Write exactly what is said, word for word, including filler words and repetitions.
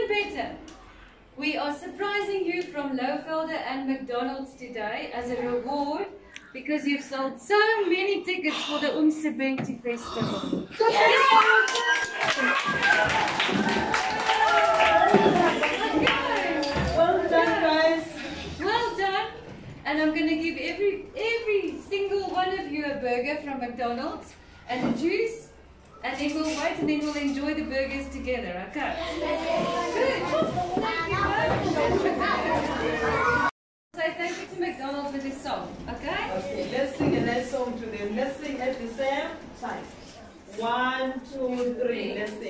even better. We are surprising you from Lowvelder and McDonald's today as a reward because you've sold so many tickets for the Umsebenzi Festival. Well done, guys. Well done. And I'm going to give every every single one of you a burger from McDonald's and a juice, and then we'll wait and then we'll enjoy the burgers together, okay? Good. Say thank you to McDonald's with this song, okay? Okay, let's sing a nice song to them. Let's sing at the same time. One, two, three. Let's sing.